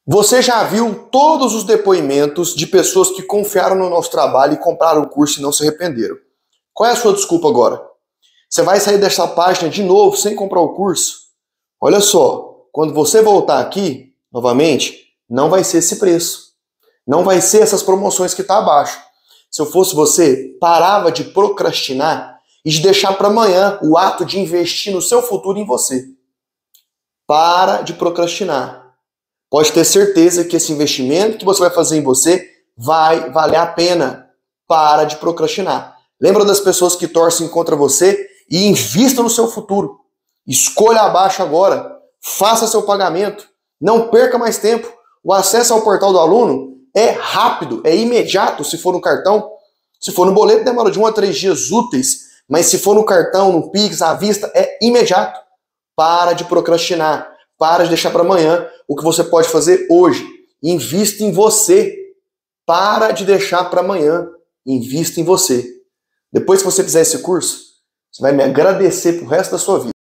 Você já viu todos os depoimentos de pessoas que confiaram no nosso trabalho e compraram o curso e não se arrependeram. Qual é a sua desculpa agora? Você vai sair dessa página de novo sem comprar o curso? Olha só, quando você voltar aqui, novamente, não vai ser esse preço. Não vai ser essas promoções que está abaixo. Se eu fosse você, parava de procrastinar e de deixar para amanhã o ato de investir no seu futuro em você. Para de procrastinar. Pode ter certeza que esse investimento que você vai fazer em você vai valer a pena. Para de procrastinar. Lembra das pessoas que torcem contra você e invista no seu futuro. Escolha abaixo agora. Faça seu pagamento. Não perca mais tempo. O acesso ao portal do aluno é rápido, é imediato se for no cartão. Se for no boleto, demora de 1 a 3 dias úteis. Mas se for no cartão, no Pix, à vista, é imediato. Para de procrastinar. Para de deixar para amanhã o que você pode fazer hoje. Invista em você. Para de deixar para amanhã. Invista em você. Depois que você fizer esse curso, você vai me agradecer pro resto da sua vida.